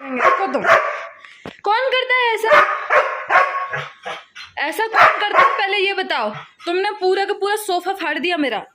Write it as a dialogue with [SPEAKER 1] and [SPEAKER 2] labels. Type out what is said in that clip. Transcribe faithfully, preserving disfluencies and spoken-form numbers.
[SPEAKER 1] देखो तुम कौन करता है ऐसा? ऐसा कौन करता है पहले ये बताओ। तुमने पूरा का पूरा सोफा फाड़ दिया मेरा।